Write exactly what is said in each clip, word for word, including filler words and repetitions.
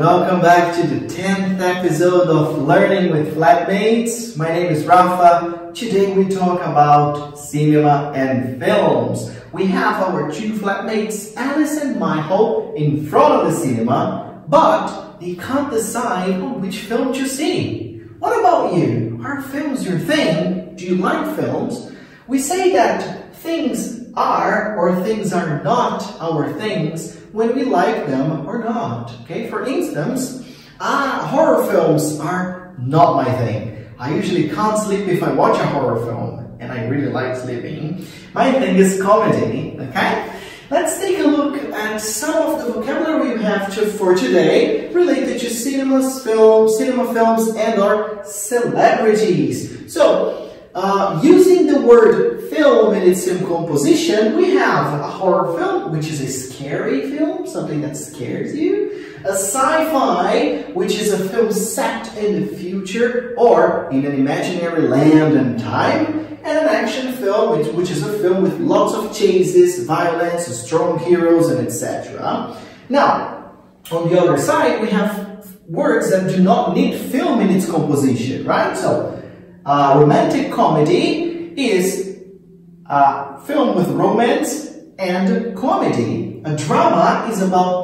welcome back to the tenth episode of Learning with Flatmates. My name is Rafa. Today we talk about cinema and films. We have our two flatmates, Alice and Michael, in front of the cinema, but they can't decide on which film to see. What about you? Are films your thing? Do you like films? We say that things are or things are not our things when we like them or not. Okay, for instance, uh, horror films are not my thing. I usually can't sleep if I watch a horror film, and I really like sleeping. My thing is comedy. Okay, let's take a look at some of the vocabulary we have to, for today related to cinemas, film, cinema films, and our celebrities. So. Uh, using the word film in its composition, we have a horror film, which is a scary film, something that scares you. A sci-fi, which is a film set in the future or in an imaginary land and time. And an action film, which, which is a film with lots of chases, violence, strong heroes, and et cetera. Now, on the other side, we have words that do not need film in its composition, right? So, Uh, romantic comedy is a film with romance and comedy. A drama is about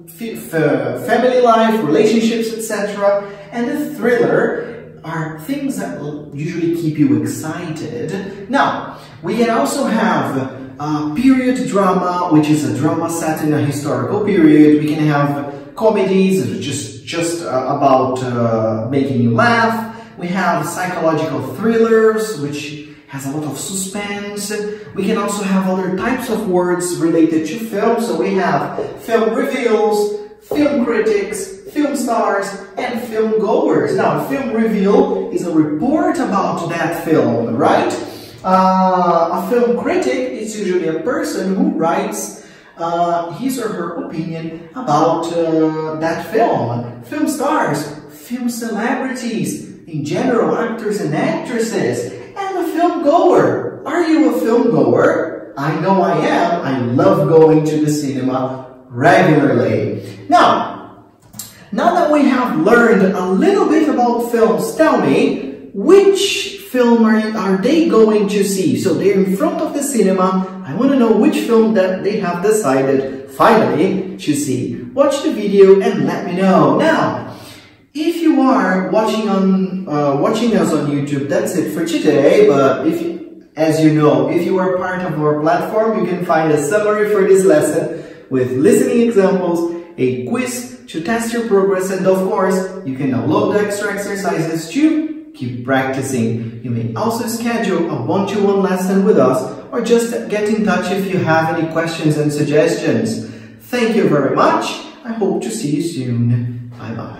family life, relationships, et cetera. And a thriller are things that will usually keep you excited. Now, we can also have a period drama, which is a drama set in a historical period. We can have comedies, just, just uh, about uh, making you laugh. We have psychological thrillers, which has a lot of suspense. We can also have other types of words related to film. So we have film reveals, film critics, film stars, and film goers. Now, film reveal is a report about that film, right? Uh, a film critic is usually a person who writes uh, his or her opinion about uh, that film. Film stars, film celebrities, in general, actors and actresses, and a film goer. Are you a film goer? I know I am. I love going to the cinema regularly. Now, now that we have learned a little bit about films, tell me, which film are, are they going to see? So they're in front of the cinema. I want to know which film that they have decided finally to see. Watch the video and let me know. Now, if you are watching on uh, watching us on YouTube, that's it for today. But if you, as you know, if you are part of our platform, you can find a summary for this lesson with listening examples, a quiz to test your progress, and of course, you can download the extra exercises to keep practicing. You may also schedule a one-to-one lesson with us, or just get in touch if you have any questions and suggestions. Thank you very much. I hope to see you soon. Bye bye.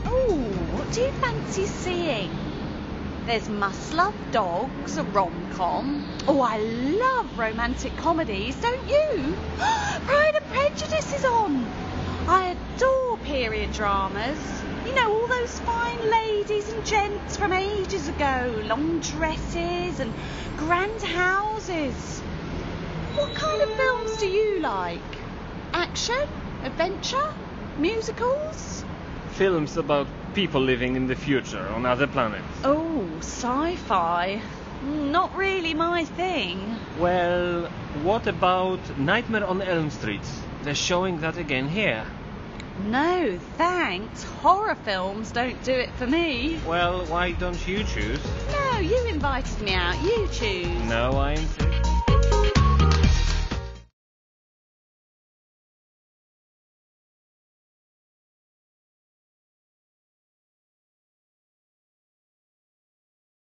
What do you fancy seeing? There's Must Love Dogs, a rom-com. Oh, I love romantic comedies, don't you? Pride and Prejudice is on. I adore period dramas. You know, all those fine ladies and gents from ages ago. Long dresses and grand houses. What kind of films do you like? Action? Adventure? Musicals? Films about people living in the future on other planets. Oh, sci-fi. Not really my thing. Well, what about Nightmare on Elm Street? They're showing that again here. No, thanks. Horror films don't do it for me. Well, why don't you choose? No, you invited me out. You choose. No, I insist.